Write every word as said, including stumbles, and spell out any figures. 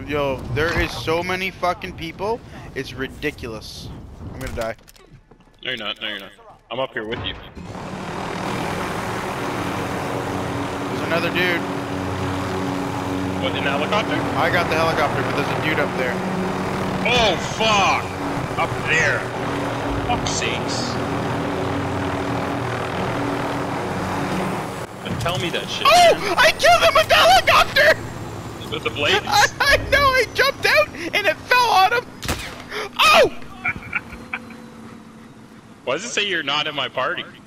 Yo, there is so many fucking people. It's ridiculous. I'm gonna die. No, you're not. No, you're not. I'm up here with you. There's another dude. What, in the helicopter? I got the helicopter, but there's a dude up there. Oh, fuck! Up there. Fuck's sakes. But tell me that shit. Oh! Man. I killed him with the helicopter! With the blades? I, I know, I jumped out and it fell on him. Oh! Why does it say you're not in my party?